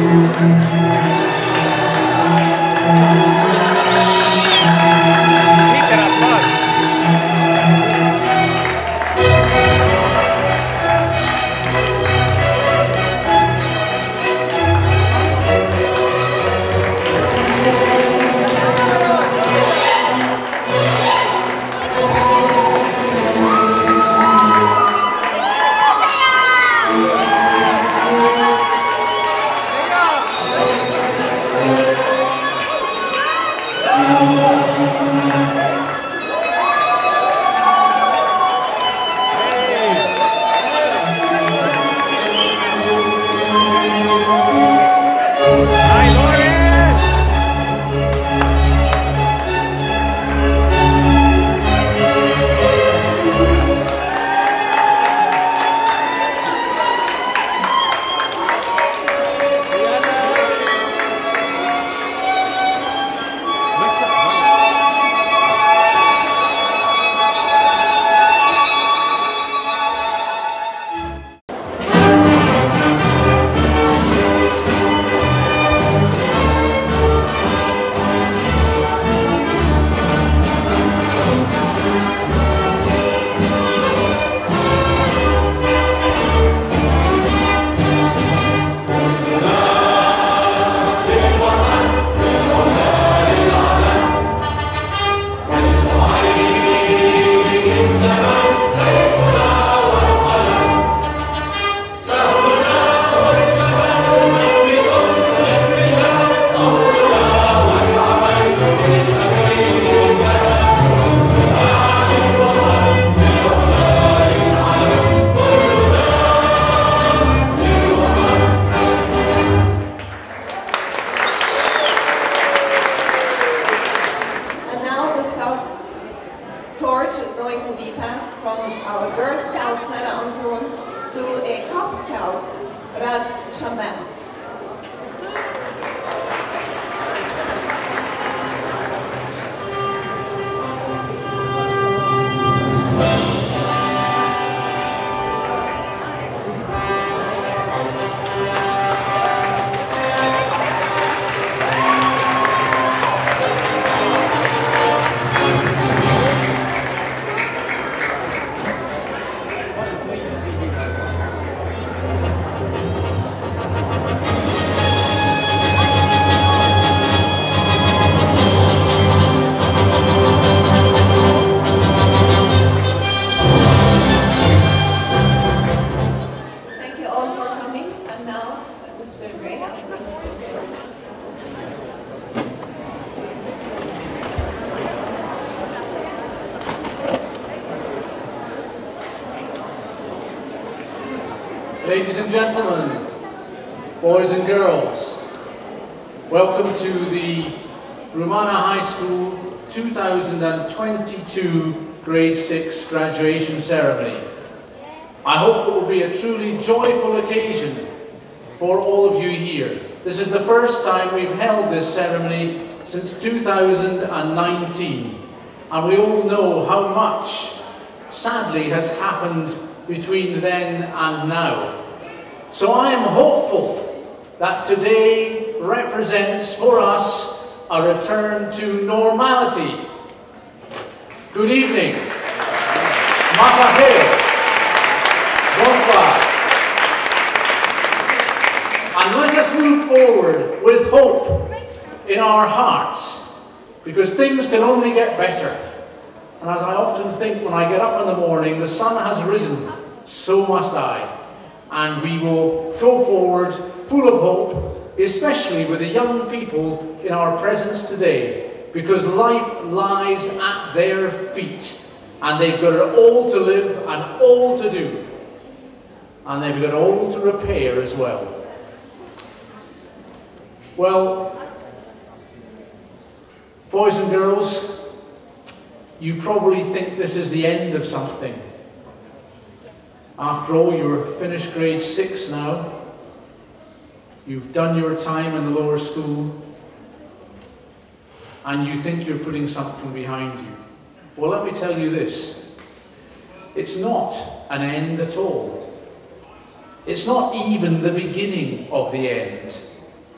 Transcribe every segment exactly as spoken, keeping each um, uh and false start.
Ladies and gentlemen, boys and girls, welcome to the Romana High School two thousand twenty-two Grade six graduation ceremony. I hope it will be a truly joyful occasion for all of you here. This is the first time we've held this ceremony since two thousand nineteen, and we all know how much, sadly, has happened between then and now. So I am hopeful that today represents for us a return to normality. Good evening. Masahel. Bonsoir. And let us move forward with hope in our hearts, because things can only get better. And as I often think when I get up in the morning, the sun has risen, so must I. And we will go forward full of hope, especially with the young people in our presence today, because life lies at their feet, and they've got it all to live and all to do, and they've got it all to repair as well. Well, boys and girls, you probably think this is the end of something. After all, you're finished grade six now. You've done your time in the lower school, and you think you're putting something behind you. Well, let me tell you this. It's not an end at all. It's not even the beginning of the end.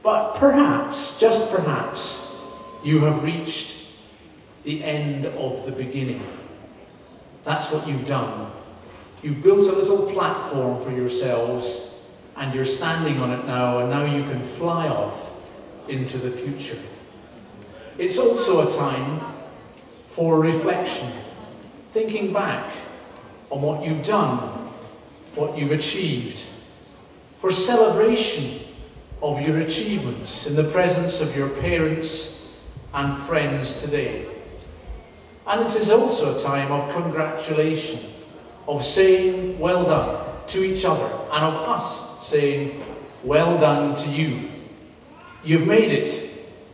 But perhaps, just perhaps, you have reached the end of the beginning. That's what you've done. You've built a little platform for yourselves, and you're standing on it now, and now you can fly off into the future. It's also a time for reflection, thinking back on what you've done, what you've achieved, for celebration of your achievements in the presence of your parents and friends today. And it is also a time of congratulation, of saying well done to each other, and of us saying well done to you. You've made it.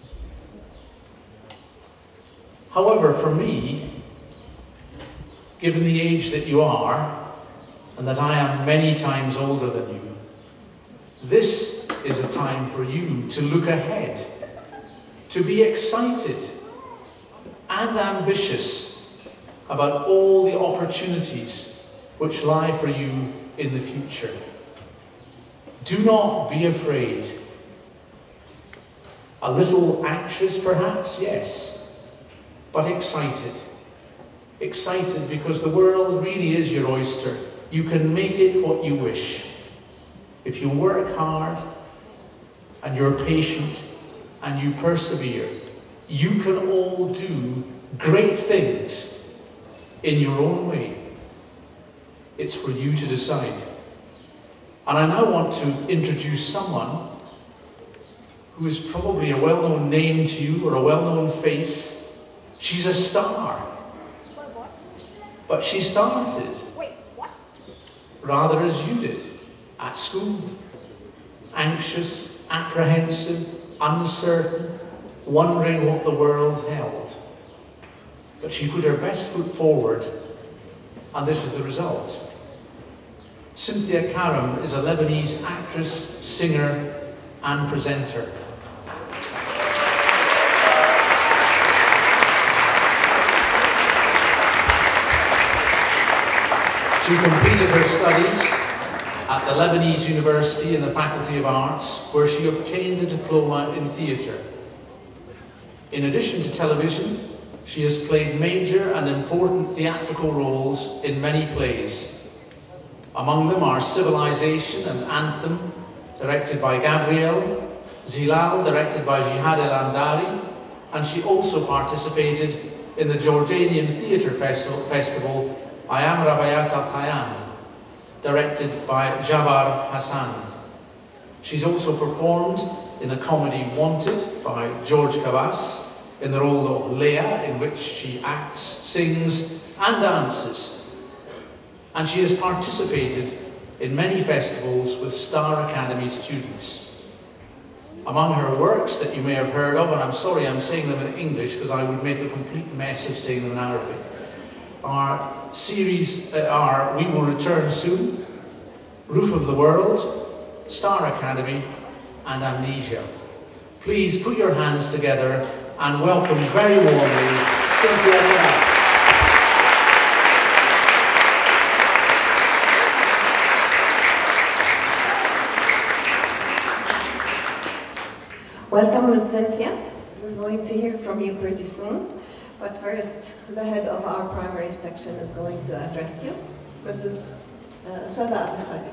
However, for me, given the age that you are, and that I am many times older than you, this is a time for you to look ahead, to be excited and ambitious about all the opportunities which lie for you in the future. Do not be afraid. A little anxious perhaps, yes, but excited. Excited because the world really is your oyster. You can make it what you wish. If you work hard and you're patient and you persevere, you can all do great things in your own way. It's for you to decide. And I now want to introduce someone who is probably a well-known name to you, or a well-known face. She's a star. But she started rather as you did, at school. Anxious, apprehensive, uncertain, wondering what the world held. But she put her best foot forward, and this is the result. Cynthia Karam is a Lebanese actress, singer, and presenter. She completed her studies at the Lebanese University in the Faculty of Arts, where she obtained a diploma in theatre. In addition to television, she has played major and important theatrical roles in many plays. Among them are Civilization and Anthem, directed by Gabriel, Zilal, directed by Jihad El-Andari, and she also participated in the Jordanian Theatre Festival Ayam Rabayat Al-Khayyam, directed by Jabbar Hassan. She's also performed in the comedy Wanted by George Kavas, in the role of Leah, in which she acts, sings and dances. And she has participated in many festivals with Star Academy students. Among her works that you may have heard of, and I'm sorry I'm saying them in English because I would make a complete mess of saying them in Arabic, are series uh, are We Will Return Soon, Roof of the World, Star Academy, and Amnesia. Please put your hands together and welcome very warmly Cynthia Karam. Welcome, Miz Cynthia. We're going to hear from you pretty soon. But first, the head of our primary section is going to address you, Missus Uh, Shada Abi Khalid.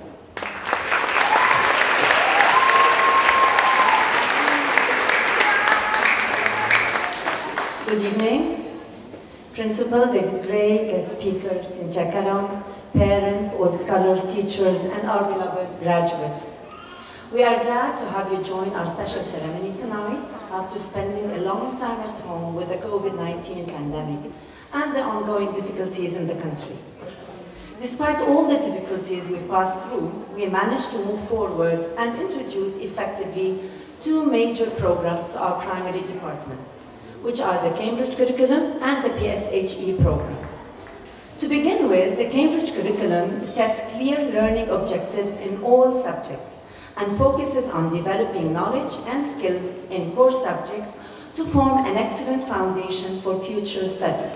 Good evening. Principal David Gray, guest speakers, Cynthia Karam, parents, old scholars, teachers, and our beloved graduates. We are glad to have you join our special ceremony tonight after spending a long time at home with the COVID nineteen pandemic and the ongoing difficulties in the country. Despite all the difficulties we've passed through, we managed to move forward and introduce effectively two major programs to our primary department, which are the Cambridge Curriculum and the P S H E program. To begin with, the Cambridge Curriculum sets clear learning objectives in all subjects and focuses on developing knowledge and skills in core subjects to form an excellent foundation for future study.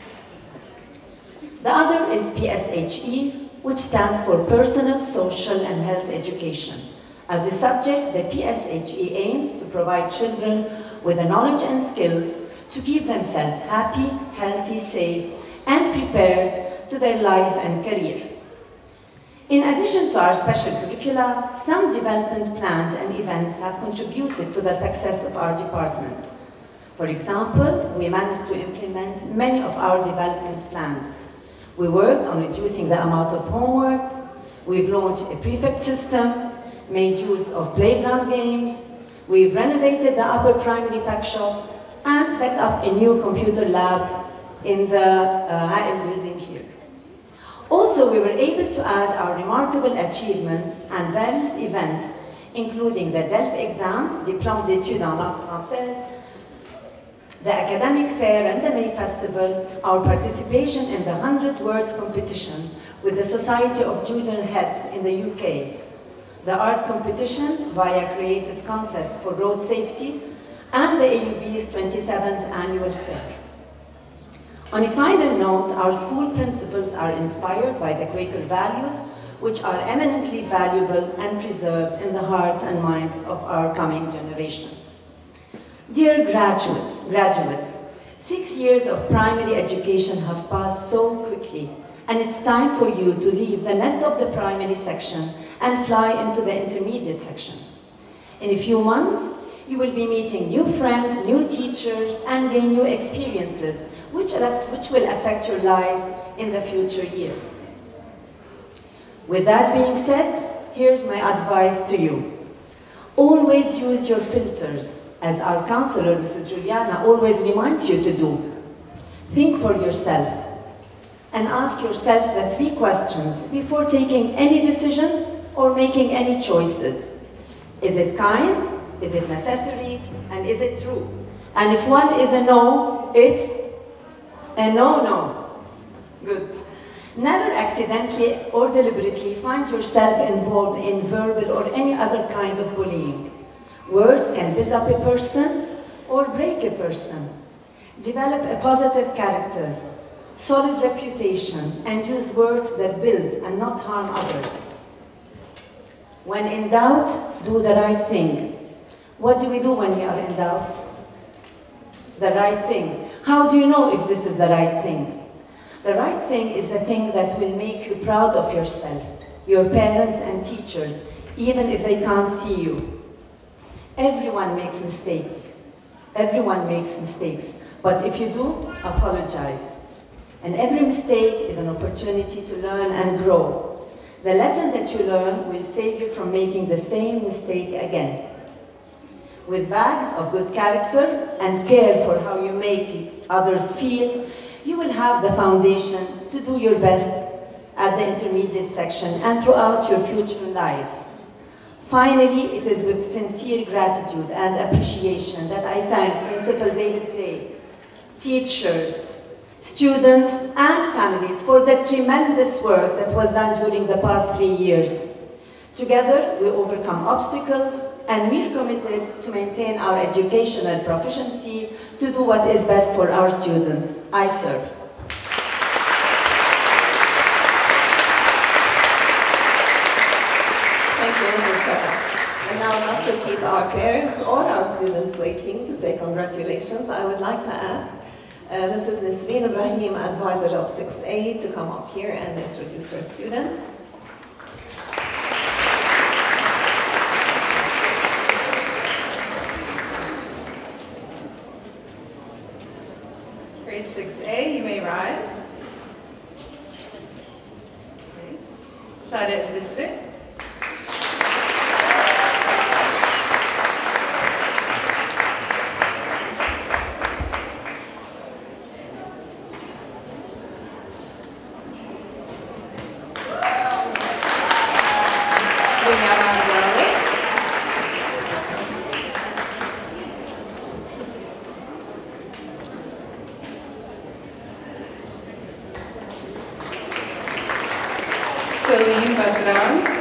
The other is P S H E, which stands for Personal, Social and Health Education, As a subject, the P S H E aims to provide children with the knowledge and skills to keep themselves happy, healthy, safe, and prepared to their life and career. In addition to our special curricula, some development plans and events have contributed to the success of our department. For example, we managed to implement many of our development plans. We worked on reducing the amount of homework, we've launched a prefect system, made use of playground games, we've renovated the upper primary tuck shop, and set up a new computer lab in the uh, Ha'il building here. Also, we were able to add our remarkable achievements and various events, including the DELF exam, Diplôme d'études en langue française, the academic fair and the May Festival, our participation in the hundred words competition with the Society of Junior Heads in the U K, the art competition via creative contest for road safety, and the A U B's twenty-seventh annual fair. On a final note, our school principals are inspired by the Quaker values, which are eminently valuable and preserved in the hearts and minds of our coming generation. Dear graduates, graduates, six years of primary education have passed so quickly, and it's time for you to leave the nest of the primary section and fly into the intermediate section. In a few months, you will be meeting new friends, new teachers, and gain new experiences, which, which will affect your life in the future years. With that being said, here's my advice to you. Always use your filters, as our counselor, Missus Juliana, always reminds you to do. Think for yourself, and ask yourself the three questions before taking any decision or making any choices. Is it kind? Is it necessary? And is it true? And if one is a no, it's a no-no. Good. Never accidentally or deliberately find yourself involved in verbal or any other kind of bullying. Words can build up a person or break a person. Develop a positive character, solid reputation, and use words that build and not harm others. When in doubt, do the right thing. What do we do when we are in doubt? The right thing. How do you know if this is the right thing? The right thing is the thing that will make you proud of yourself, your parents and teachers, even if they can't see you. Everyone makes mistakes. Everyone makes mistakes. But if you do, apologize. And every mistake is an opportunity to learn and grow. The lesson that you learn will save you from making the same mistake again. With bags of good character and care for how you make others feel, you will have the foundation to do your best at the intermediate section and throughout your future lives. Finally, it is with sincere gratitude and appreciation that I thank Principal David Gray, teachers, students, and families for the tremendous work that was done during the past three years. Together, we overcome obstacles, and we're committed to maintain our educational proficiency to do what is best for our students. I serve. Thank you, Missus Shaka. And now, not to keep our parents or our students waiting to say congratulations, I would like to ask uh, Missus Nisreen Ibrahim, advisor of sixth A, to come up here and introduce her students. Grade six A, you may rise. Shahada Al-Bisri. Salim Badran.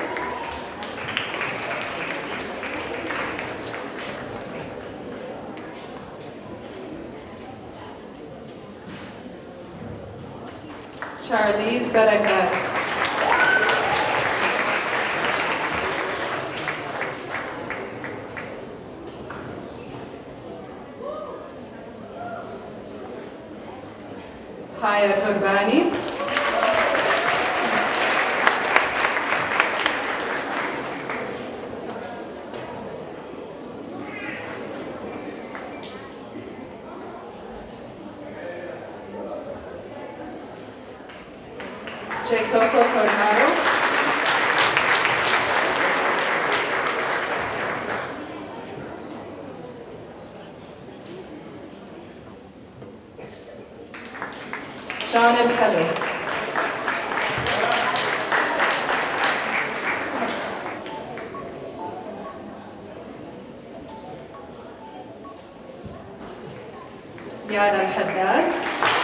Charlize Barakat. Maya Turbani. Jacopo Cornaro. John and Heather. Yara Haddad.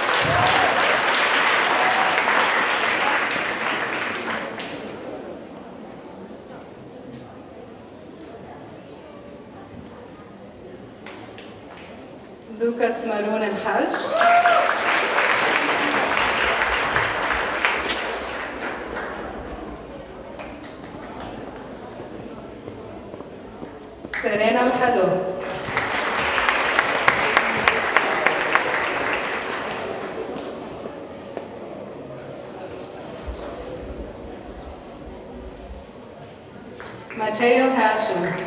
Lucas Maroon and Hajj. Serena Al-Halo. Mateo Hashim.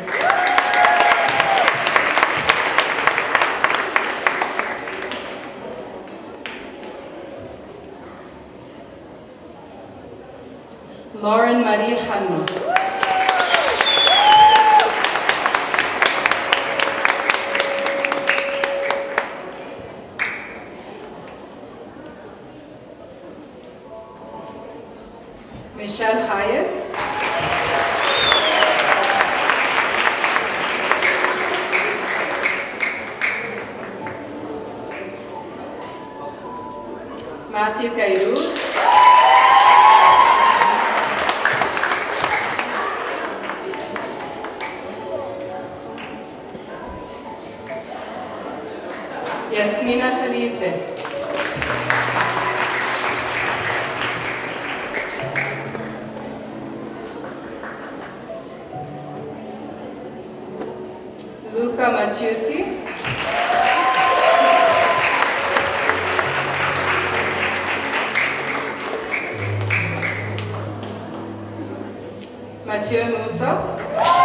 Lauren Marie Hanno. Michelle Hyatt. Matthew Kairuz. Yasmina Khalife. Luca Maciusi. Mathieu Musa.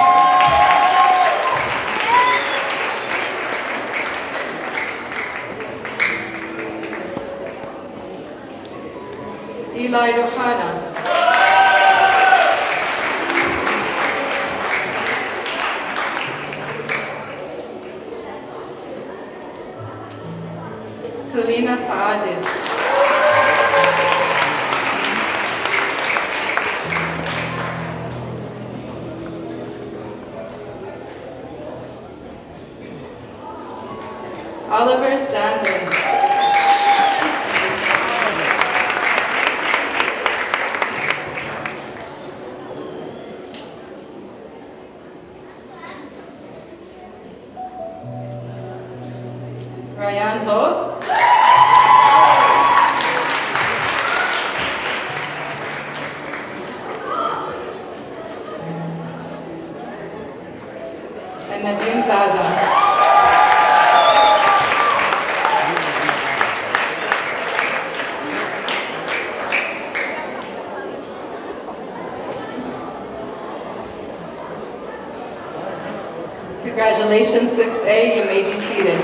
Eli Rohana. Selena Saadeh. Oliver Standen. Ryan Todd. And Nadim Zaza. Congratulations, six A, you may be seated.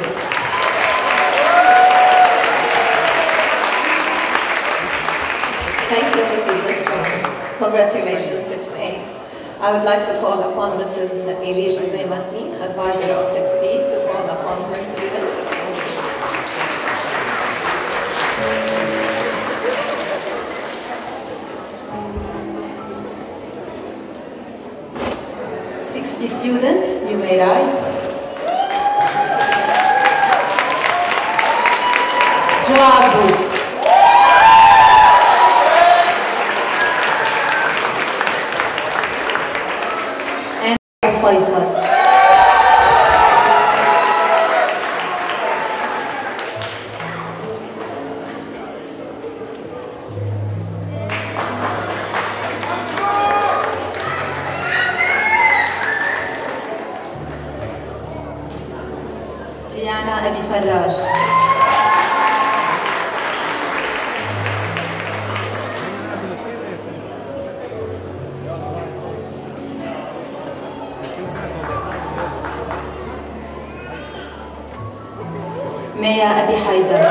Thank you, Missus Nisran. Congratulations, six A. I would like to call upon Missus Elija Zaymatni, advisor of six B, to call upon her students. six B students, you may rise. Joab Booth. Faisal. Tiana Abi Faraj. ميا أبي حيدر.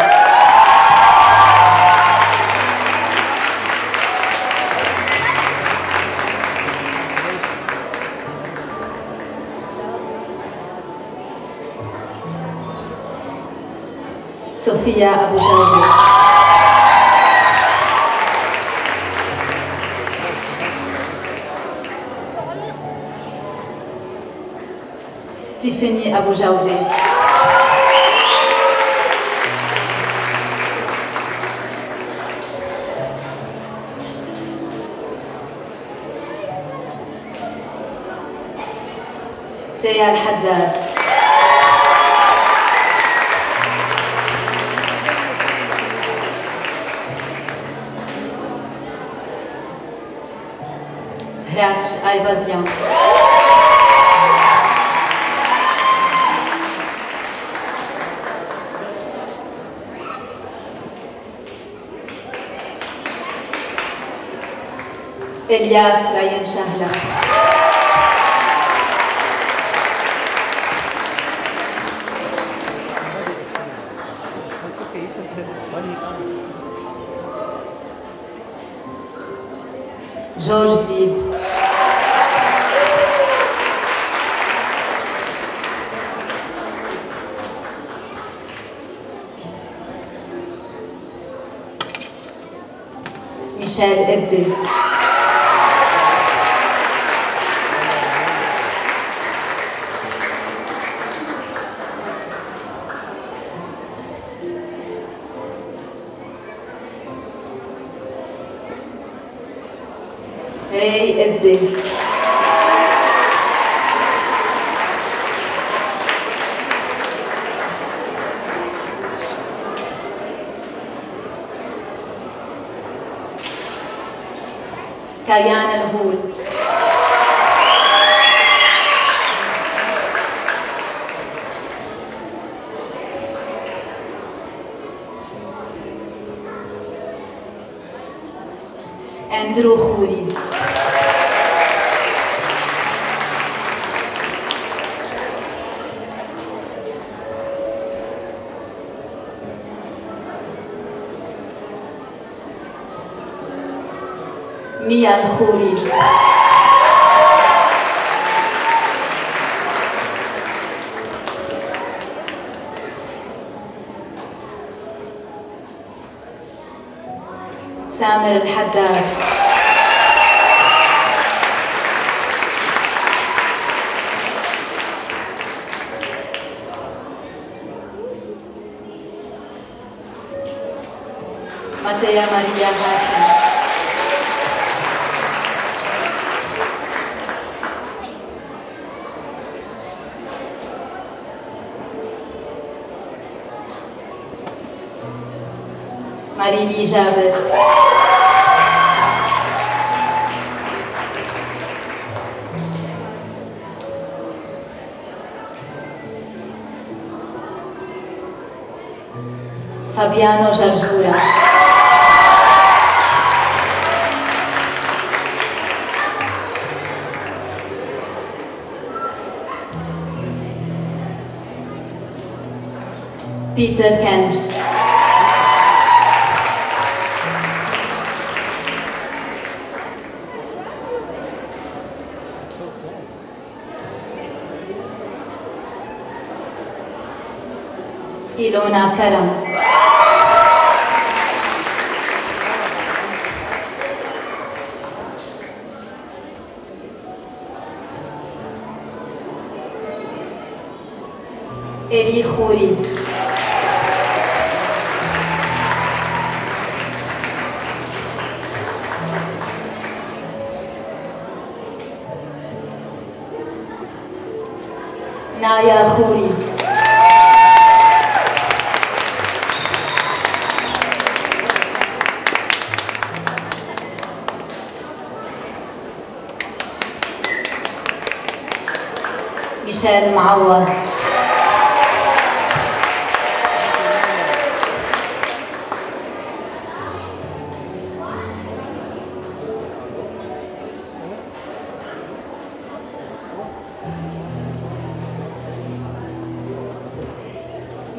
صوفيا أبو جودة. تيفاني أبو جودة. تيا الحداد. Hráč Ayvazyan. إلياس ريان شهلة. جورج ديب. ميشيل إبدي. ري إبدي. كيان الهول. أندرو خوري. ميا الخوري. سامر الحداد. ماتيا ماريا هاشم. ماريلي جابر. فابيانو جرجورة. بيتر كنج. إيلونا كرم. إلي خوري. نايا خوري. ميشيل معوض.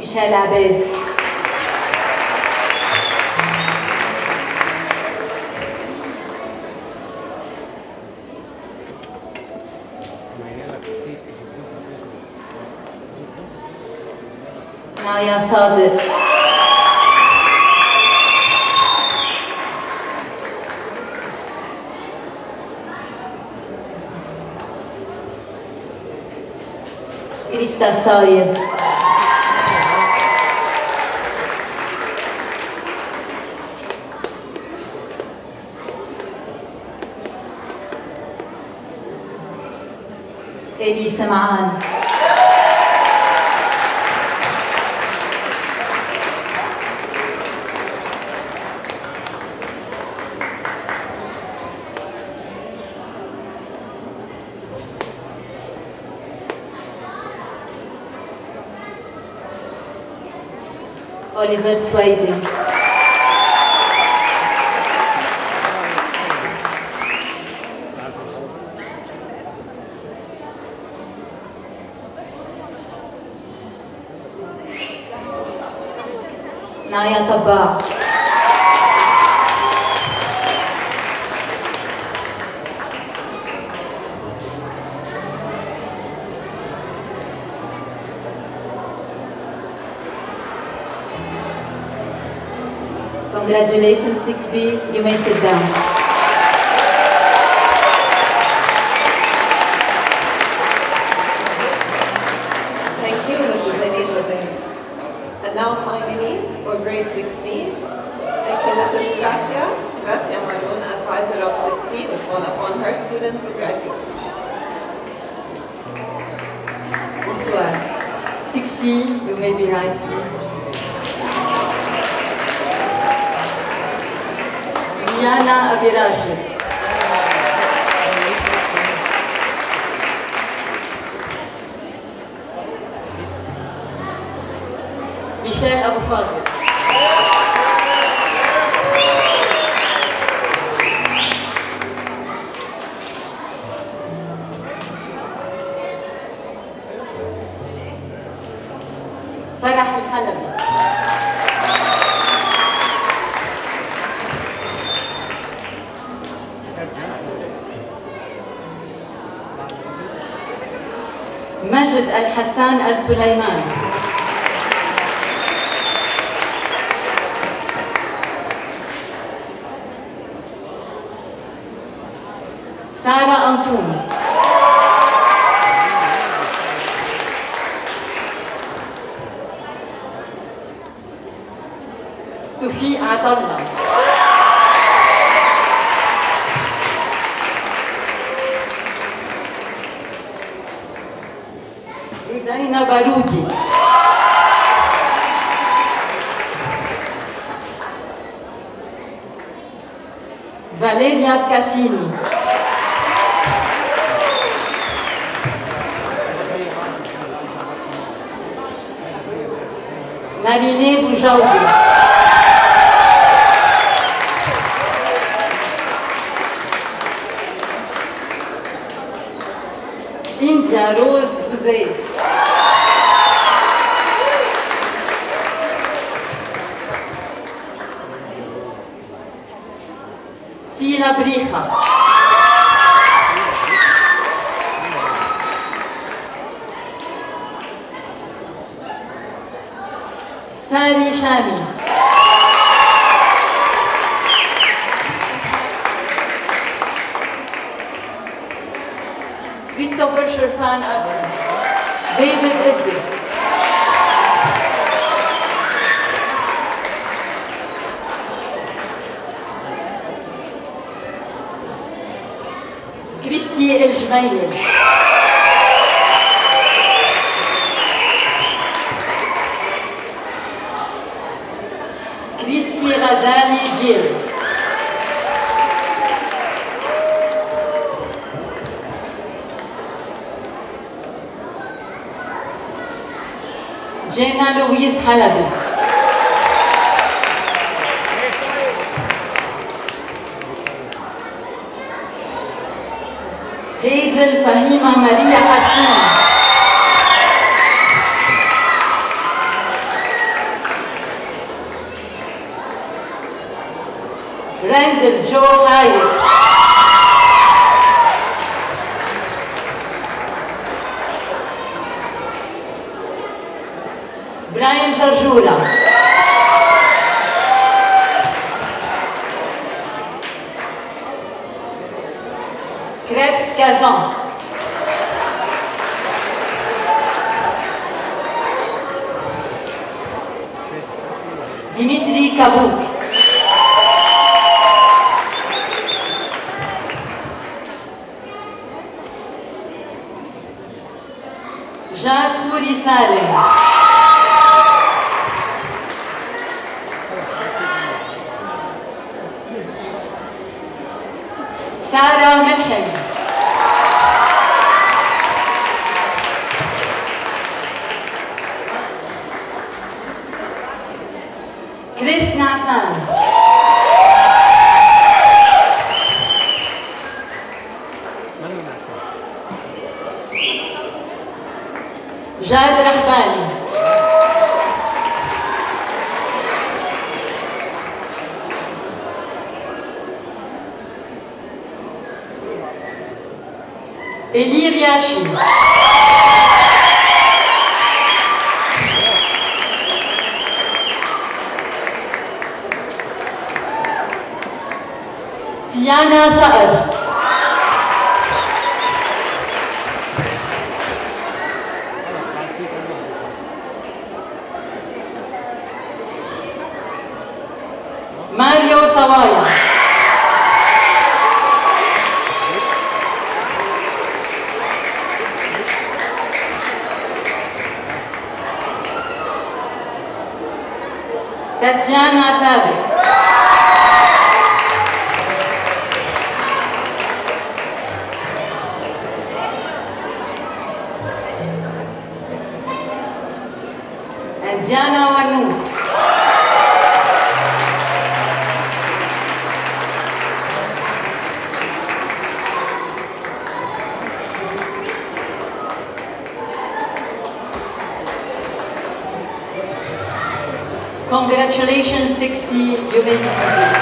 ميشيل عباد. نايا صادق. كريستا صايب. إلي سمعان. أوليفر سويدي. نايا طباع. Congratulations, six B. You may sit down. Thank you, Missus Elisha Zain. And now finally, for grade sixteen, thank you, Missus Gracia. Gracia Marlon, advisor of six C, will call upon her students to graduate. Bonsoir. six C, you may be right, please. Liana Abirajli. Michel Abu Fadl. فرح الحلبي. مجد الحسان السليمان. سارة أنطون. توفيق عطلة. رودينا بارودي. فاليريا كاسيني. ماريني بوجاودي. إنديا روز بوزيد. سيلا بريخة. ساري شامي. كريستوفر شرفان أبو. ديفيد إدي. كريستي الجميل. كريستي غزالي جيل. جينا لويز حلبي. هيزل فهيمة ماريا حسين. Randall Joe Hayek. Brian Jarjura. Krebs Kazan. Dimitri Kabouk. Jacques Mouri Saleh. Sarah Melhem. Chris Nassan. Jad Rahbani. Elir Yashi. Tiana Saad. Mario Sawaya. Tatiana Tabet. And Diana Wanous. Congratulations, Dixie, you may be seated.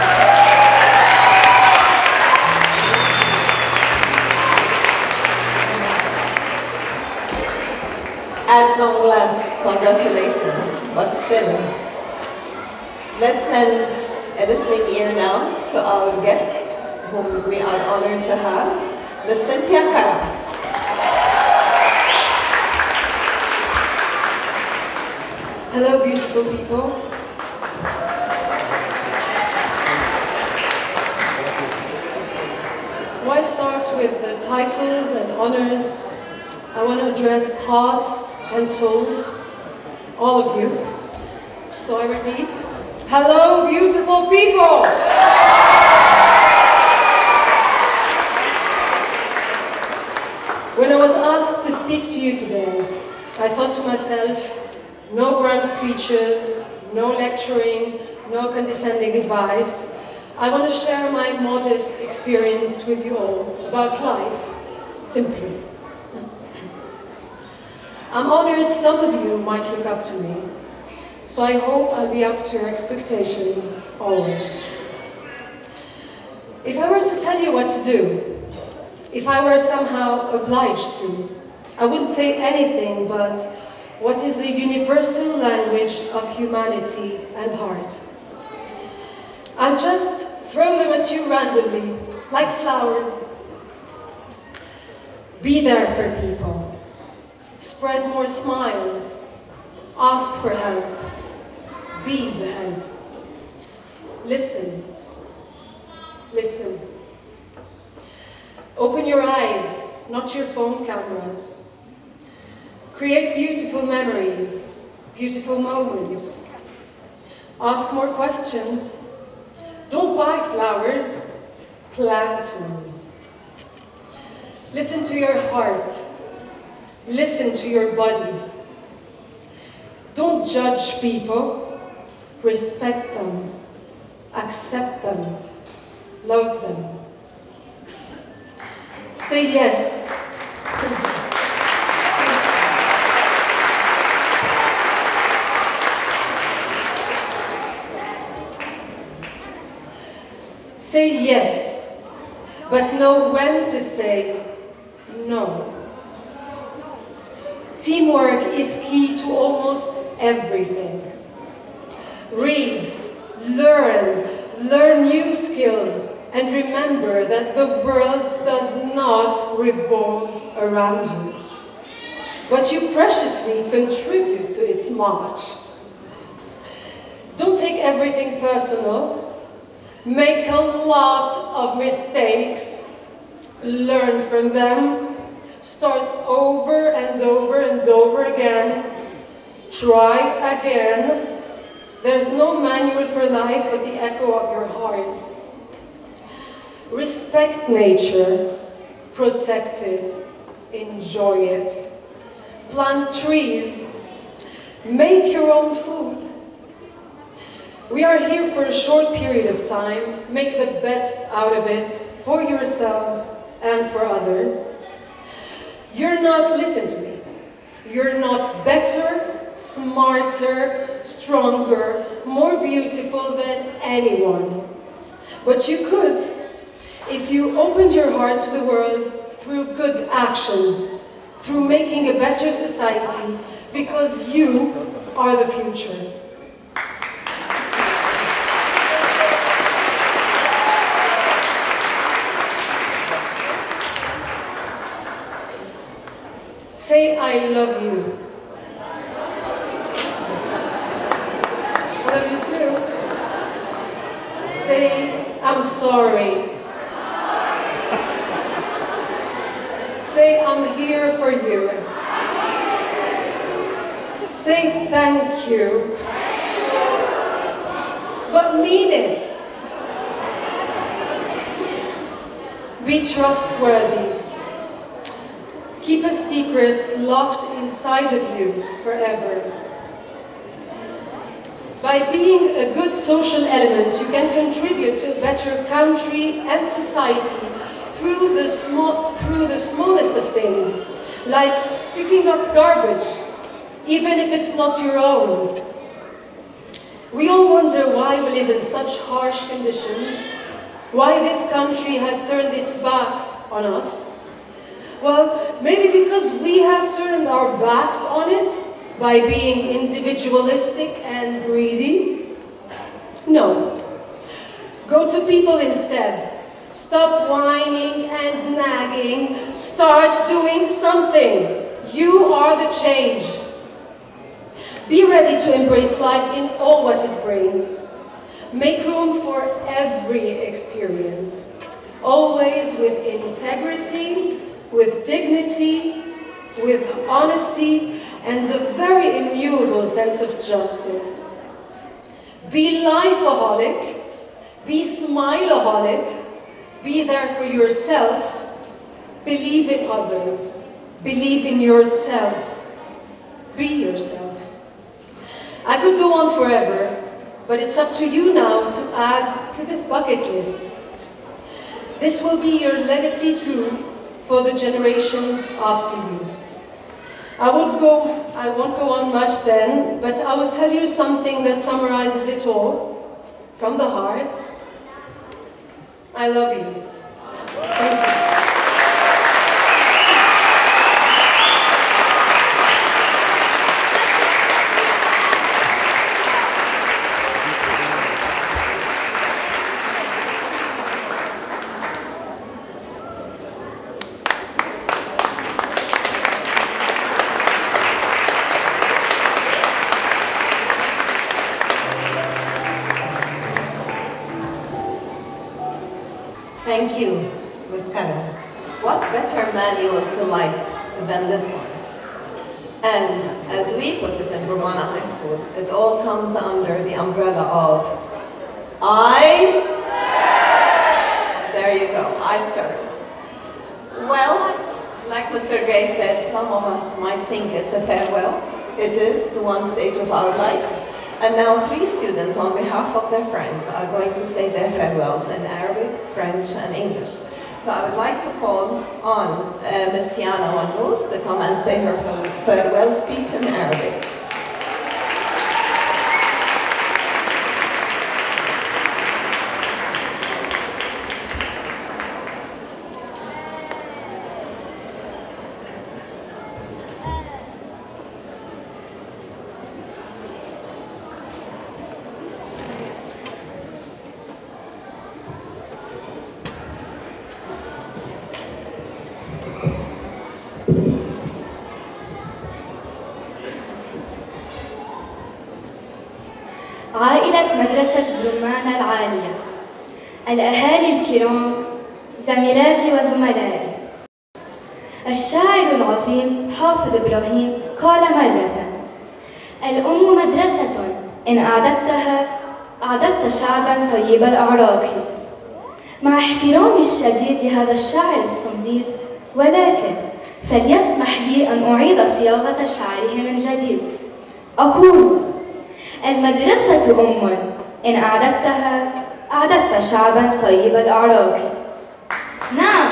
At long last, congratulations, but still. Let's lend a listening ear now to our guest, whom we are honored to have, Miz Cynthia Karam. Hello, beautiful people. Why start with the titles and honors? I want to address hearts and souls, all of you. So I repeat, hello, beautiful people! When I was asked to speak to you today, I thought to myself, no grand speeches, no lecturing, no condescending advice. I want to share my modest experience with you all about life, simply. I'm honored some of you might look up to me, so I hope I'll be up to your expectations always. If I were to tell you what to do, if I were somehow obliged to, I wouldn't say anything but what is a universal language of humanity and heart. I'll just throw them at you randomly, like flowers. Be there for people. Spread more smiles. Ask for help. Be the help. Listen. Listen. Open your eyes, not your phone cameras. Create beautiful memories, beautiful moments. Ask more questions. Don't buy flowers, plant ones. Listen to your heart. Listen to your body. Don't judge people. Respect them. Accept them. Love them. Say yes. but know when to say no. Teamwork is key to almost everything. Read, learn, learn new skills, and remember that the world does not revolve around you, but you preciously contribute to its march. Don't take everything personal. Make a lot of mistakes. Learn from them. Start over and over and over again. Try again. There's no manual for life but the echo of your heart. Respect nature. Protect it. Enjoy it. Plant trees. Make your own food. We are here for a short period of time. Make the best out of it for yourselves and for others. You're not, listen to me, you're not better, smarter, stronger, more beautiful than anyone. But you could, if you opened your heart to the world through good actions, through making a better society, because you are the future. Say, I love you. I love you too. Say, I'm sorry. Say, I'm here for you. Say, thank you. But mean it. Be trustworthy. Keep a secret locked inside of you forever. By being a good social element, you can contribute to a better country and society through the, small, through the smallest of things, like picking up garbage, even if it's not your own. We all wonder why we live in such harsh conditions, why this country has turned its back on us. Well, maybe because we have turned our backs on it by being individualistic and greedy? No. Go to people instead. Stop whining and nagging. Start doing something. You are the change. Be ready to embrace life in all what it brings. Make room for every experience. Always with integrity, with dignity, with honesty, and a very immutable sense of justice. Be life-aholic, be smile-aholic, be there for yourself, believe in others, believe in yourself, be yourself. I could go on forever, but it's up to you now to add to this bucket list. This will be your legacy too, for the generations after you. I won't go, I won't go on much then, but I will tell you something that summarizes it all. From the heart, I love you. Thank you. Thank you, Miz Karam. What better manual to life than this one? And as we put it in Romana High School, it all comes under the umbrella of I, there you go, I serve. Well, like Mister Gray said, some of us might think it's a farewell. It is to one stage of our lives. And now three students, on behalf of their friends, are going to say their farewells in Arabic, French, and English. So I would like to call on uh, Miz Tiana Wanous to come and say her farewell speech in Arabic. عائلة مدرسة برمان العالية، الأهالي الكرام، زميلاتي وزملائي. الشاعر العظيم حافظ إبراهيم قال مرة: الأم مدرسة إن أعددتها أعددت شعبا طيب الأعراق. مع احترامي الشديد لهذا الشاعر الصنديد، ولكن فليسمح لي أن أعيد صياغة شعره من جديد. أقول: المدرسة أم إن أعددتها أعددت شعبا طيب الأعراق. نعم،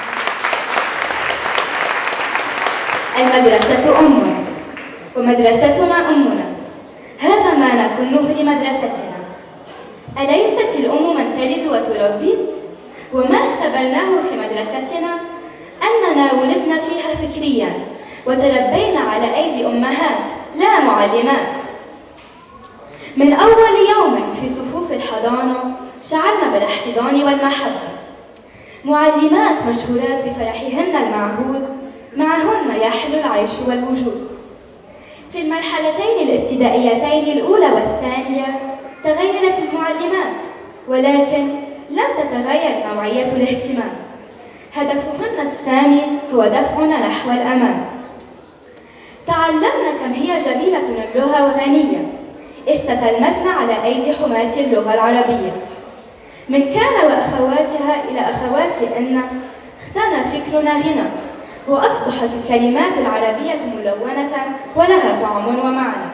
المدرسة أم، ومدرستنا أمنا. هذا ما نكنه لمدرستنا. أليست الأم من تلد وتربي؟ وما اختبرناه في مدرستنا أننا ولدنا فيها فكريا وتربينا على أيدي أمهات لا معلمات. من أول يوم في صفوف الحضانة شعرنا بالاحتضان والمحبة. معلمات مشهورات بفرحهن المعهود، معهن يحلو العيش والوجود. في المرحلتين الابتدائيتين الأولى والثانية تغيرت المعلمات، ولكن لم تتغير نوعية الاهتمام. هدفهن السامي هو دفعنا نحو الأمام. تعلمنا كم هي جميلة اللغة وغنية، إذ تتلمذنا على أيدي حماة اللغة العربية. من كان وأخواتها إلى أخوات إن اختنى فكرنا غنى، وأصبحت الكلمات العربية ملونة ولها طعم ومعنى.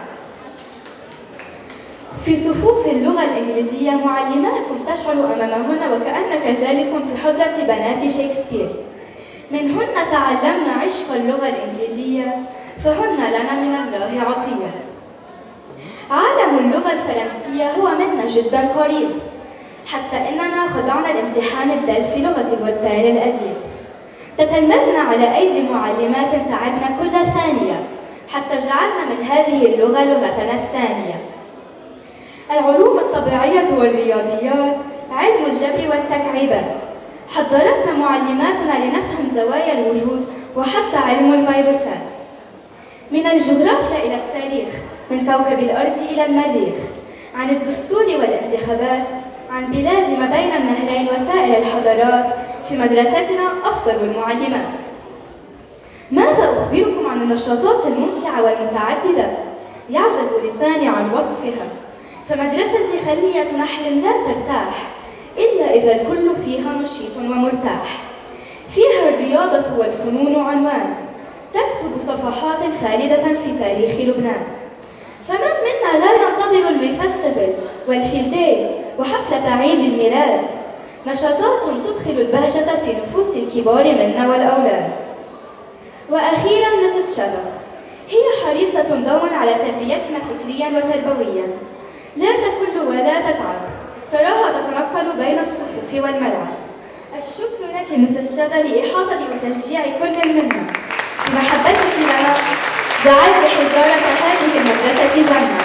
في صفوف اللغة الإنجليزية معلمات تشعر أمامهن وكأنك جالس في حضرة بنات شكسبير. منهن تعلمنا عشق اللغة الإنجليزية، فهن لنا من الله عطية. عالم اللغة الفرنسية هو منا جدا قريب، حتى إننا خضعنا الامتحان الدال في لغة فولتير الأديب. تتلمذنا على أيدي معلمات تعبنا كل ثانية، حتى جعلنا من هذه اللغة لغتنا الثانية. العلوم الطبيعية والرياضيات، علم الجبر والتكعيبات، حضرتنا معلماتنا لنفهم زوايا الوجود وحتى علم الفيروسات. من الجغرافيا إلى التاريخ، من كوكب الأرض إلى المريخ، عن الدستور والانتخابات، عن بلاد ما بين النهرين وسائر الحضارات. في مدرستنا أفضل المعلمات. ماذا أخبركم عن النشاطات الممتعة والمتعددة؟ يعجز لساني عن وصفها. فمدرستي خلية نحل لا ترتاح إلا إذا الكل فيها نشيط ومرتاح. فيها الرياضة والفنون عنوان، تكتب صفحات خالدة في تاريخ لبنان. فمن منا لا ينتظر الميفستيفال والفيل داي وحفلة عيد الميلاد؟ نشاطات تدخل البهجة في نفوس الكبار منا والأولاد. وأخيرا مسز شبا، هي حريصة دوما على تربيتنا فكريا وتربويا. لا تكل ولا تتعب، تراها تتنقل بين الصفوف والملعب. الشكر لك مسز شبا لإحاطة وتشجيع كل منا. بمحبتك لنا جعلت حجارة هذه المدرسة جنة.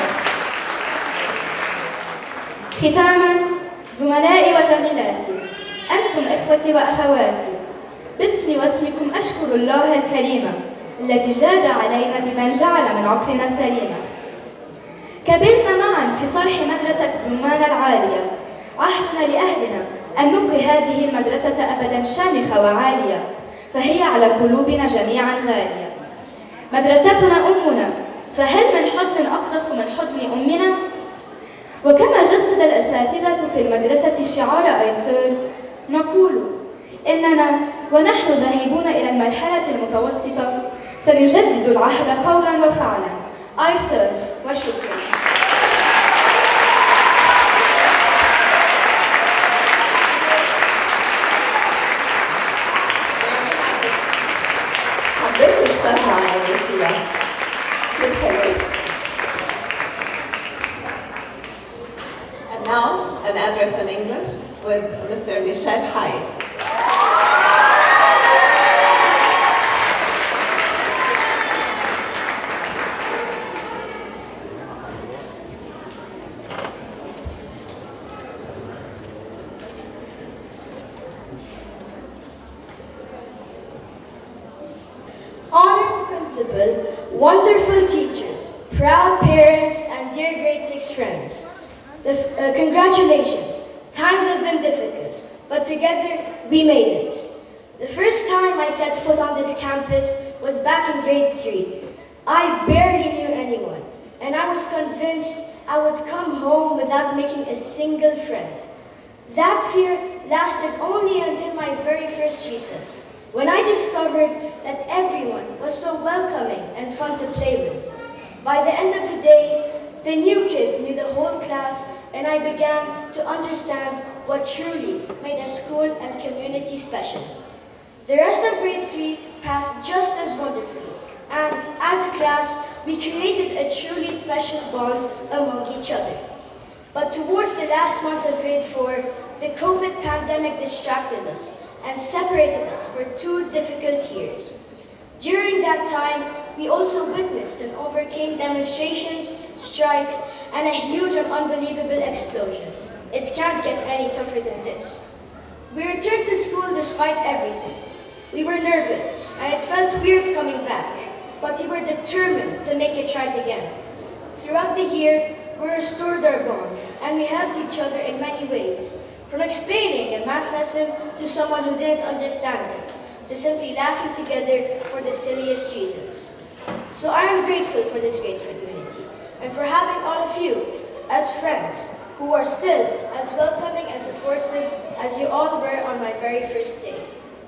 ختاما، زملائي وزميلاتي، أنتم إخوتي وأخواتي، باسمي واسمكم أشكر الله الكريم الذي جاد علينا بمن جعل من عقلنا سليما. كبرنا معا في صرح مدرسة برمان العالية. عهدنا لأهلنا أن نبقي هذه المدرسة أبدا شامخة وعالية، فهي على قلوبنا جميعا غالية. مدرستنا أمنا، فهل من حضن أقدس من حضن أمنا؟ وكما جسد الأساتذة في المدرسة شعار أيسر، نقول إننا ونحن ذاهبون إلى المرحلة المتوسطة سنجدد العهد قولا وفعلا. أيسر، وشكرا. حبيت الصراحة يعني فيها كل حلوة. And now an address in English with Mister Michel Hayek. Honored Principal, wonderful teachers, proud parents, and dear grade six friends. The, uh, congratulations. Times have been difficult, but together we made it. The first time I set foot on this campus was back in grade three. I barely knew anyone, and I was convinced I would come home without making a single friend. That fear lasted only until my very first recess, when I discovered that everyone was so welcoming and fun to play with. By the end of the day, the new kid knew the whole class, and I began to understand what truly made our school and community special. The rest of grade three passed just as wonderfully, and as a class, we created a truly special bond among each other. But towards the last months of grade four, the COVID pandemic distracted us and separated us for two difficult years. During that time, we also witnessed and overcame demonstrations, strikes, and a huge and unbelievable explosion. It can't get any tougher than this. We returned to school despite everything. We were nervous, and it felt weird coming back, but we were determined to make it right again. Throughout the year, we restored our bond, and we helped each other in many ways, from explaining a math lesson to someone who didn't understand it, to simply laughing together for the silliest reasons. So I am grateful for this grateful community, and for having all of you as friends who are still as welcoming and supportive as you all were on my very first day.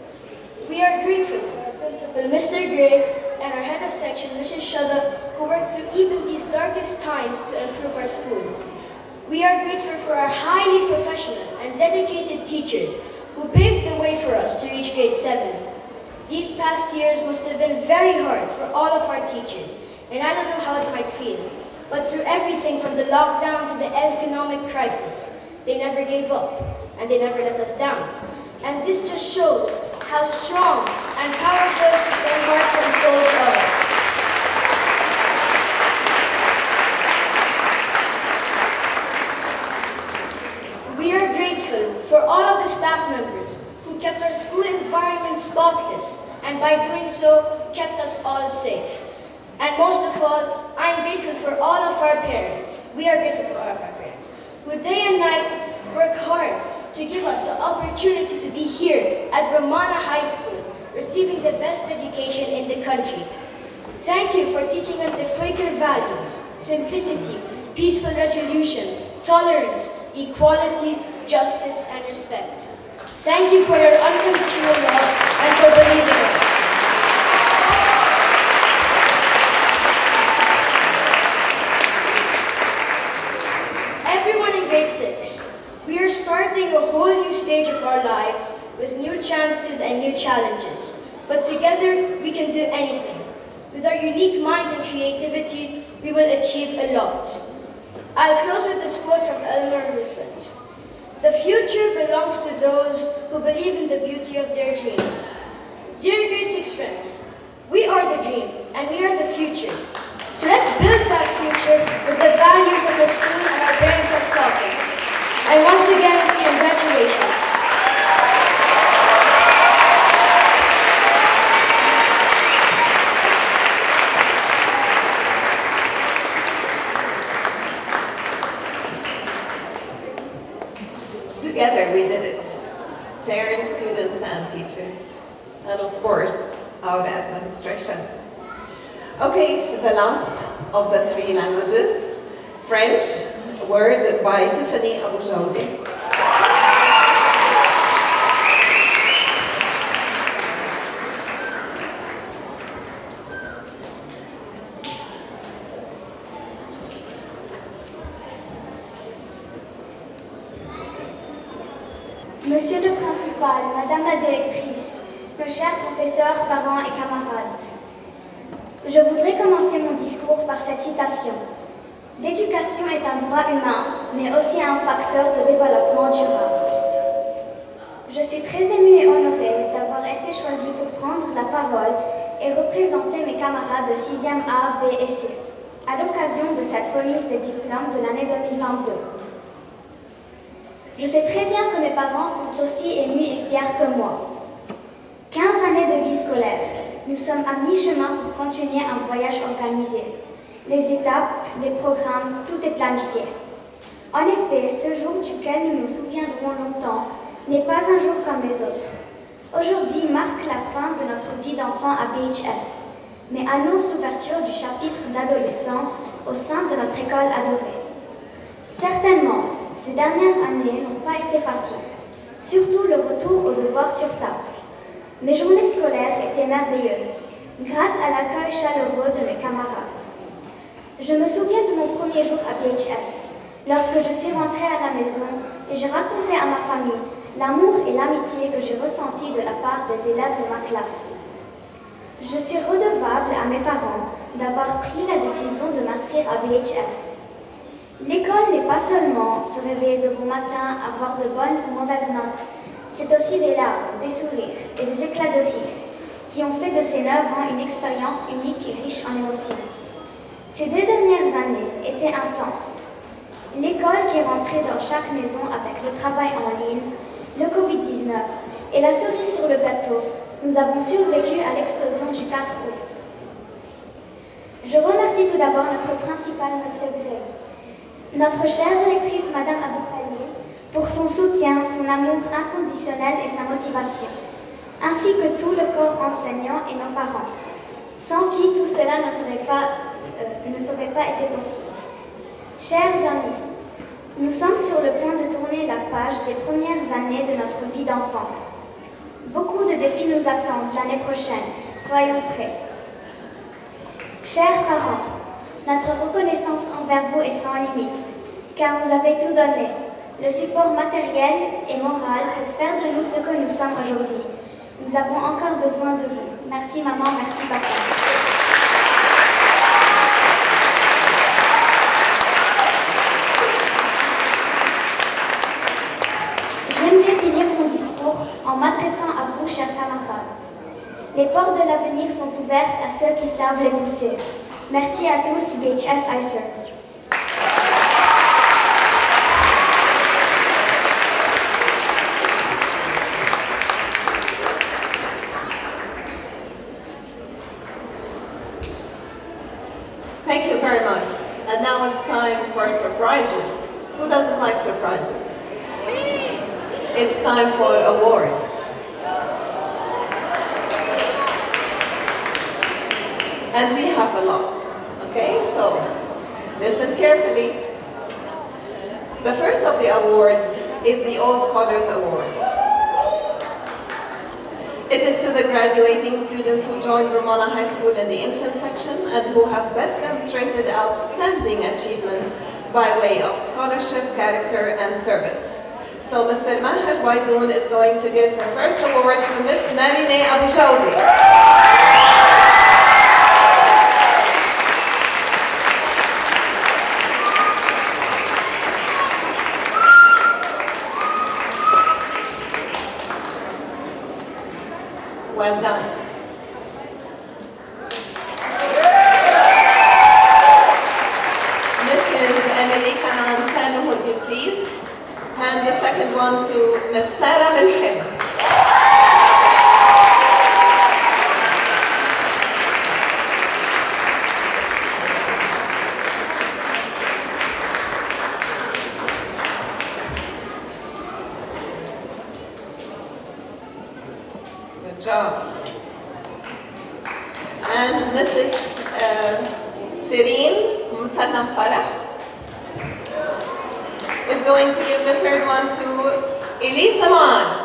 We are grateful for our principal, Mister Gray, and our head of section, Missus Shada, who worked through even these darkest times to improve our school. We are grateful for our highly professional and dedicated teachers who paved the way for us to reach grade seven. These past years must have been very hard for all of our teachers, and I don't know how it might feel, but through everything from the lockdown to the economic crisis, they never gave up, and they never let us down. And this just shows how strong and powerful their hearts and souls are. We are grateful for all of the staff members who kept our school environment spotless, and by doing so, kept us all safe. And most of all, I'm grateful for all of our parents. We are grateful for all of our parents, who day and night work hard to give us the opportunity to be here at Brahmana High School, receiving the best education in the country. Thank you for teaching us the Quaker values, simplicity, peaceful resolution, tolerance, equality, justice, and respect. Thank you for your unconditional love and for believing in us. Everyone in grade six, we are starting a whole new stage of our lives with new chances and new challenges. But together, we can do anything. With our unique minds and creativity, we will achieve a lot. I'll close with this quote from Eleanor Roosevelt. The future belongs to those who believe in the beauty of their dreams. Dear grade six friends, we are the dream and we are the future. So let's build that future with the values of the school and our parents have taught us. And once again, congratulations. Together we did it. Parents, students, and teachers. And of course, our administration. Okay, the last of the three languages. French, a word by Tiffany Abu Jawdi. Monsieur le principal, Madame la directrice, nos chers professeurs, parents et camarades, je voudrais commencer mon discours par cette citation. L'éducation est un droit humain, mais aussi un facteur de développement durable. Je suis très émue et honorée d'avoir été choisie pour prendre la parole et représenter mes camarades de sixième A, B et C, à l'occasion de cette remise des diplômes de l'année deux mille vingt-deux. Je sais très bien que mes parents sont aussi émus et fiers que moi. quinze années de vie scolaire, nous sommes à mi-chemin pour continuer un voyage organisé. Les étapes, les programmes, tout est planifié. En effet, ce jour duquel nous nous souviendrons longtemps n'est pas un jour comme les autres. Aujourd'hui marque la fin de notre vie d'enfant à B H S, mais annonce l'ouverture du chapitre d'adolescents au sein de notre école adorée. Certainement, ces dernières années n'ont pas été faciles, surtout le retour aux devoirs sur table. Mes journées scolaires étaient merveilleuses, grâce à l'accueil chaleureux de mes camarades. Je me souviens de mon premier jour à B H S, lorsque je suis rentrée à la maison et j'ai raconté à ma famille l'amour et l'amitié que j'ai ressentis de la part des élèves de ma classe. Je suis redevable à mes parents d'avoir pris la décision de m'inscrire à B H S. L'école n'est pas seulement se réveiller de bon matin, avoir de bonnes ou mauvaises notes, c'est aussi des larmes, des sourires et des éclats de rire qui ont fait de ces neuf ans une expérience unique et riche en émotions. Ces deux dernières années étaient intenses. L'école qui est rentrée dans chaque maison avec le travail en ligne, le covid dix-neuf et la cerise sur le gâteau, nous avons survécu à l'explosion du quatre août. Je remercie tout d'abord notre principal, M. Gray, notre chère directrice, Madame Aboukhali, pour son soutien, son amour inconditionnel et sa motivation, ainsi que tout le corps enseignant et nos parents, sans qui tout cela ne serait pas, euh, ne serait pas été possible. Chers amis, nous sommes sur le point de tourner la page des premières années de notre vie d'enfant. Beaucoup de défis nous attendent l'année prochaine, soyons prêts. Chers parents, notre reconnaissance envers vous est sans limite, car vous avez tout donné, le support matériel et moral pour faire de nous ce que nous sommes aujourd'hui. Nous avons encore besoin de vous. Merci maman, merci papa. J'aimerais finir mon discours en m'adressant à vous, chers camarades. Les portes de l'avenir sont ouvertes à ceux qui savent les pousser. Merci à tous, B H S I serve. Thank you very much. And now it's time for surprises. Who doesn't like surprises? Me! It's time for awards. And we have a lot. Okay, so listen carefully. The first of the awards is the All Scholars Award. It is to the graduating students who joined Romana High School in the infant section and who have best demonstrated outstanding achievement by way of scholarship, character, and service. So Mister Maher Baidoun is going to give the first award to Miss Narine Abu Jawdi. Well done. Missus Emily Kanan Salim, would you please? And the second one to Miss Sarah Milhim. Good job. And Missus Uh, Sireen Musallam Farah is going to give the third one to Elisa Man.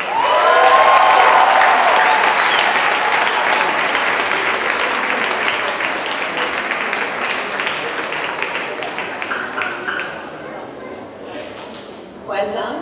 Well done.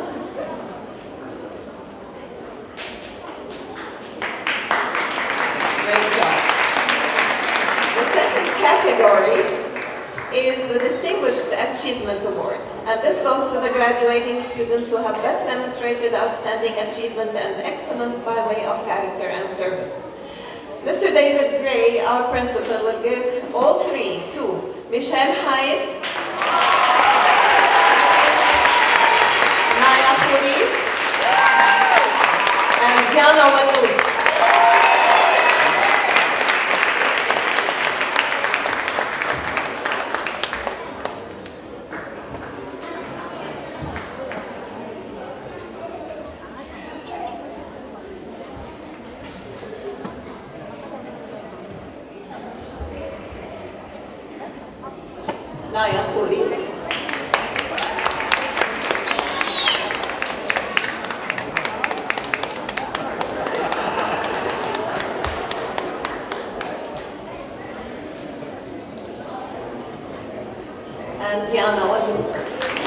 Great job. The second category is the Distinguished Achievement Award. And this goes to the graduating students who have best demonstrated outstanding achievement and excellence by way of character and service. Mister David Gray, our principal, will give all three to Michelle Hyde, Naya Khoury, and Diana Wanous. Naya Khouri. And Diana Walid.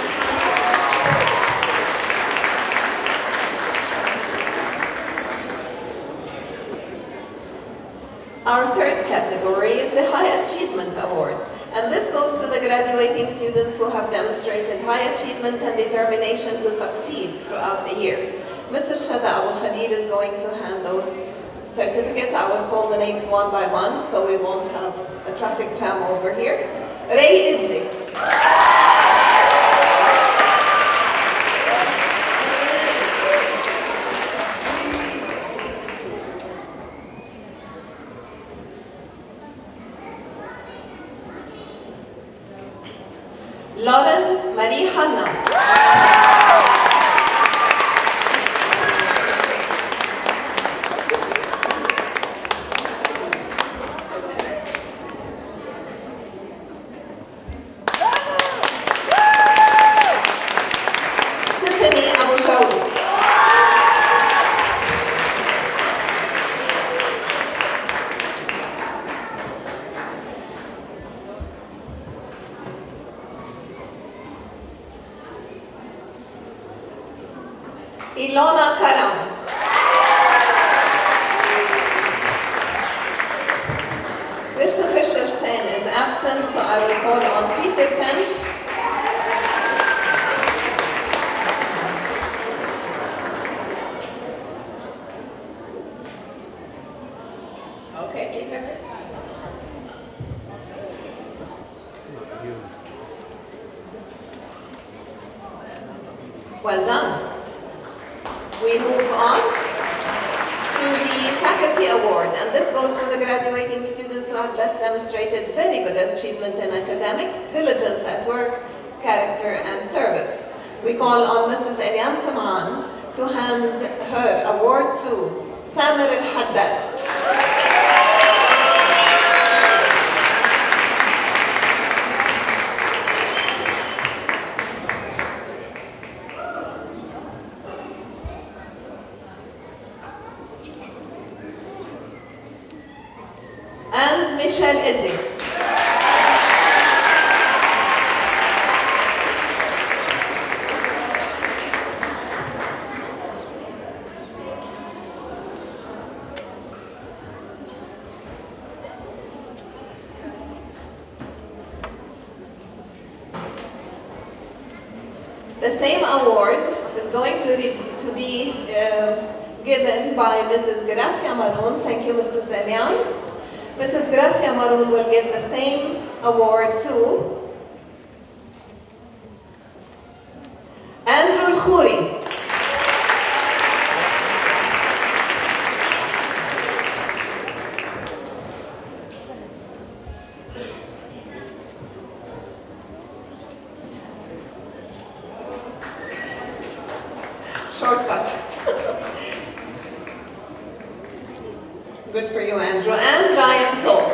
Our third category is the High Achievement Award, and this goes to the graduating students who have demonstrated high achievement and determination to succeed throughout the year. Missus Shada Abu Khalid is going to hand those certificates. I will call the names one by one so we won't have a traffic jam over here. Ray Iddi. Lauren Marie Hanna. Tiffany Abu Jawdi. Ilona Karam. Christopher Shertain is absent, so I will call on Peter Kench. Okay, Peter. Well done. We move on to the Faculty Award, and this goes to the graduating students who have best demonstrated very good achievement in academics, diligence at work, character, and service. We call on Missus Elian Saman to hand her award to Samir Al-Haddad. And Michelle Iddi. The same award is going to, be, to be uh, given by Missus Gracia Maroon. Thank you, Missus Elian. Missus Gracia Maroon will give the same award to Andrew Khouri. Shortcut. Good for you, Andrew. And Ryan Toll.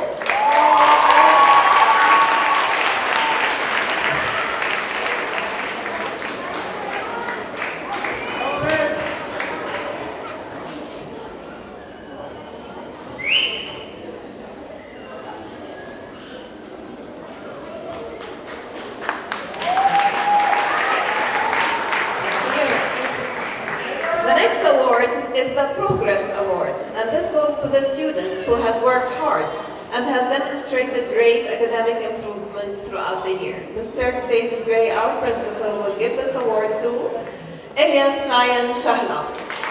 The next award is the Progress Award, and this goes to the student who has worked hard and has demonstrated great academic improvement throughout the year. Mister David Gray, our principal, will give this award to Elias Ryan Shahla.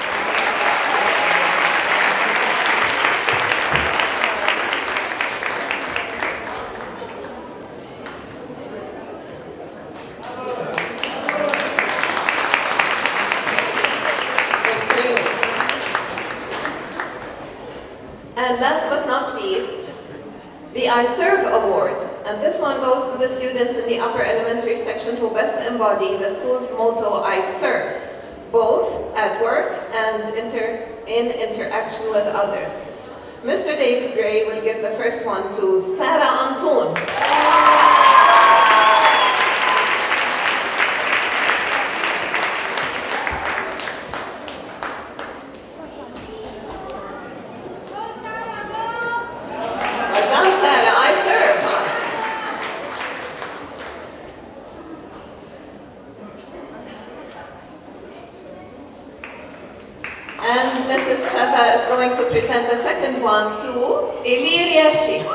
And last but not least, the I Serve Award. And this one goes to the students in the upper elementary section who best embody the school's motto, I serve, both at work and inter in interaction with others. Mister David Gray will give the first one to Sarah Antoon. present the second one to Ilir Yashi.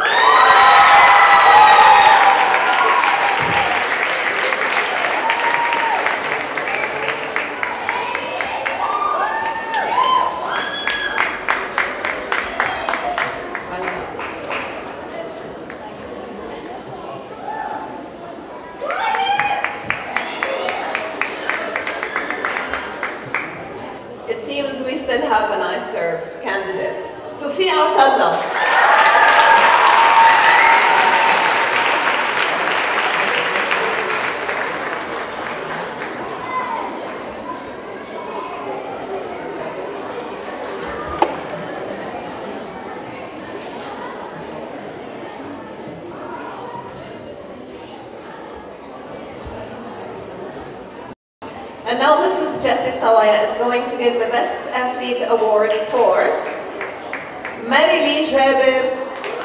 It seems we still have a nicer candidate. Tufi Atallah. And now Missus Jessie Sawaya is going to give the Best Athlete Award for Marilee Jaber.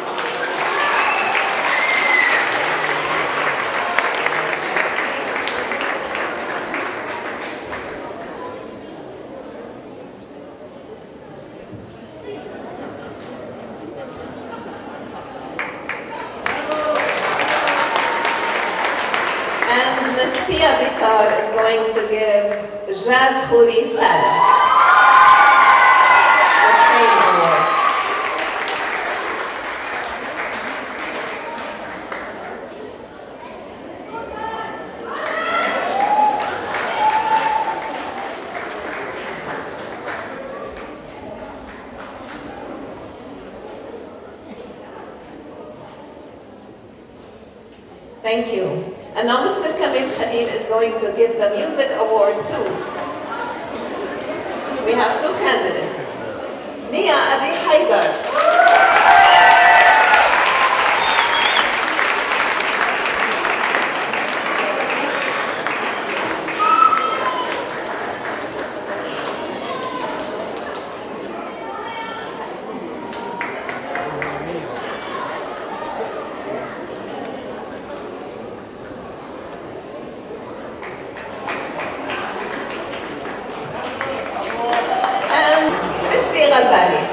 And Miss Pia Bitar is going to give Jad Khouri Salah the same award. Thank you. And now Mister Kamil Khalil is going to give the Music Award to. We have two candidates. Mia Abi Haidar. Ghazali.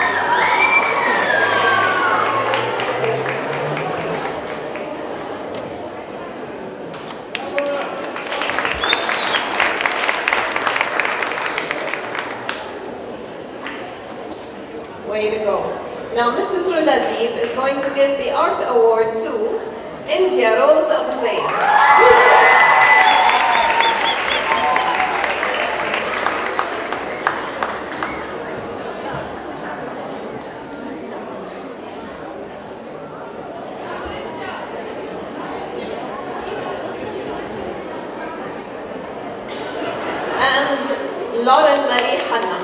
Way to go. Now Missus Ruladib is going to give the Art Award to India Rose Abu Zaid. And Lauren Marie Hanna.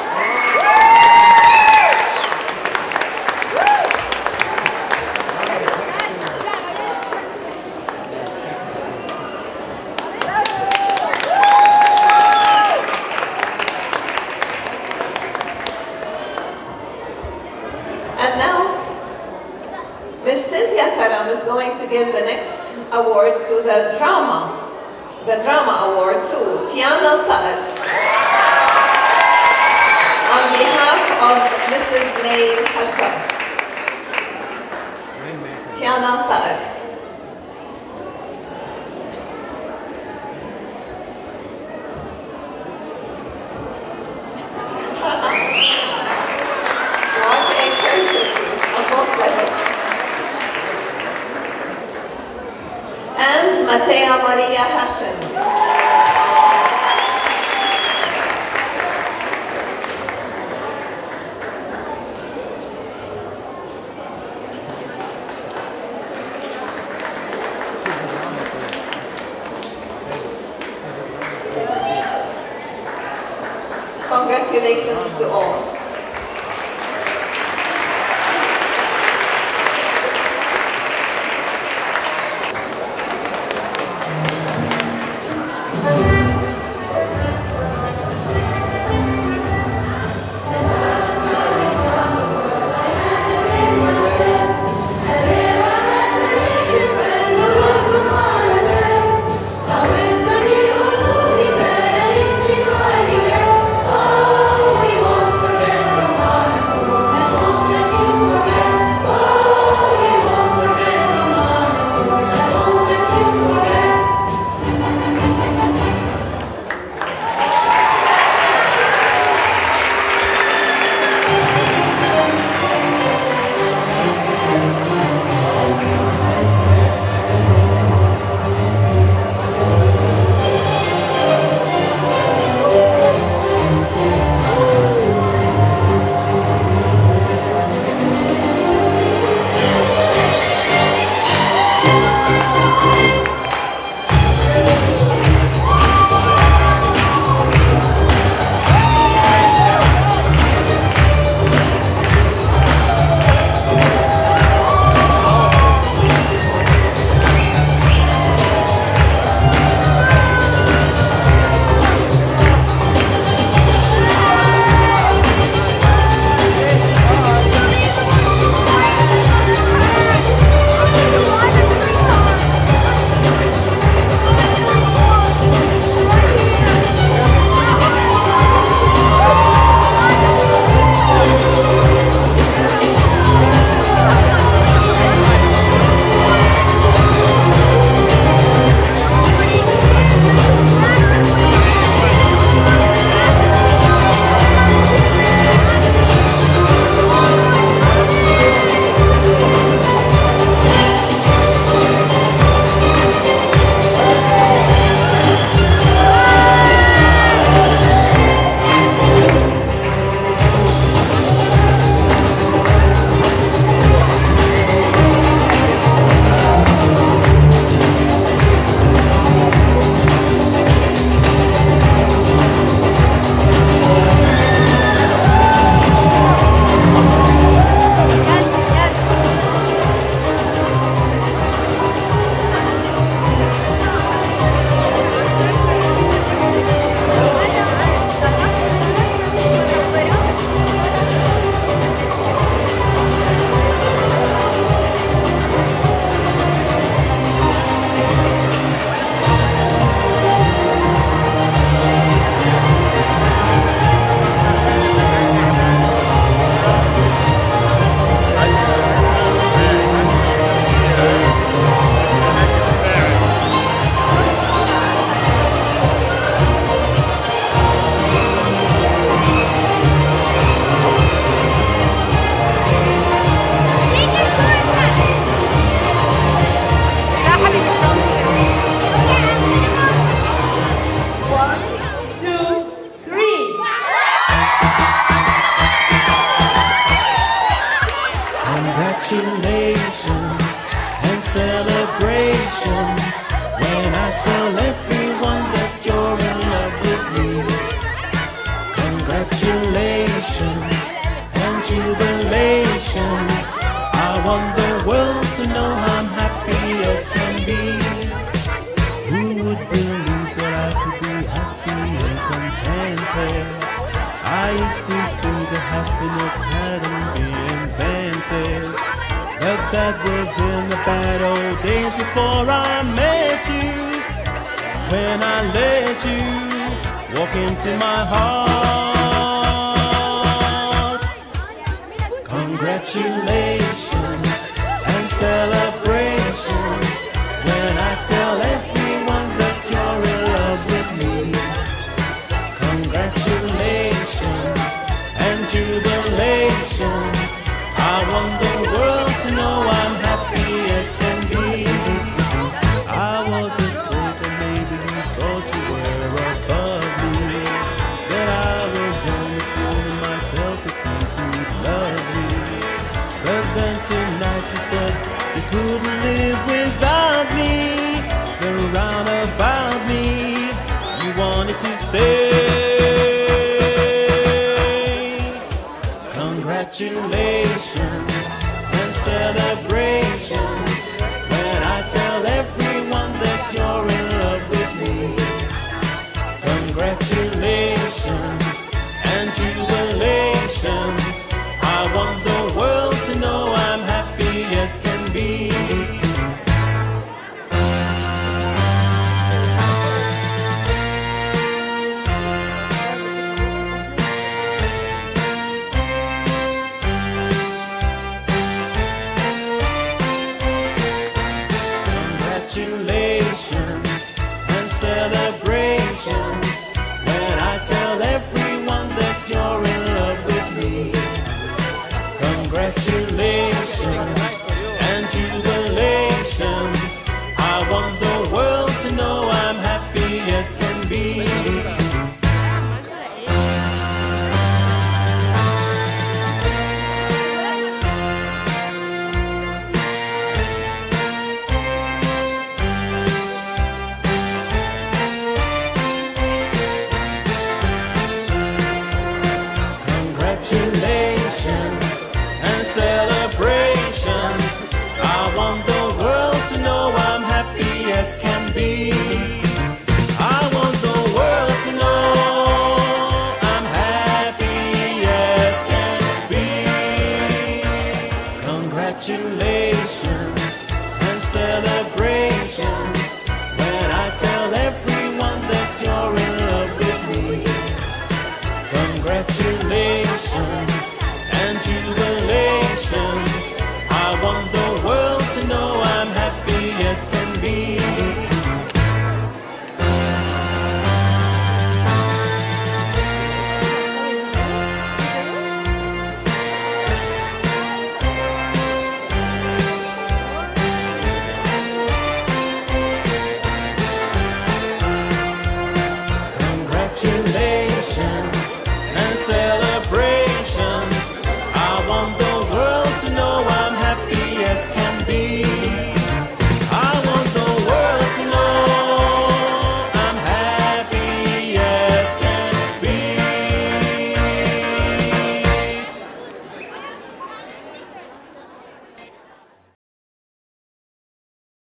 And now, Miss Cynthia Karam is going to give the next award to the drama. The Drama Award to Tiana Saad on behalf of Missus May Hashab. Tiana Saad. What a courtesy on both levels. And Matea Maria Hashem. Congratulations to all. All we want for Congratulations and celebrations when I tell everyone that you're in love with me. Congratulations and jubilations. I want the world to know I'm happy as can be. Who would believe that I could be happy and contented? I used to think that happiness hadn't been invented, but that was in the bad old days before I met you. When I let you walk into my heart. Congratulations and celebrations when I tell everyone that you're in love with me. Congratulations and jubilations. I want the world to know I'm happy as can be. I was afraid that maybe you thought you were above me, that I was only fooling myself to think you'd love me. But then tonight you said you couldn't live without me. Then round about me you wanted to stay. Congratulations and celebrations when I tell everyone that you're in love with me. Congratulations and jubilations. I want the world to know I'm happy as can be. Congratulations and celebrations when I tell everyone that you're in love with me. Congratulations and jubilations. I want the world to know I'm happy as can be. Congratulations and celebrations. I want the world to know I'm happy as can be. I want the world to know I'm happy as can be. Congratulations and celebrations when I tell everyone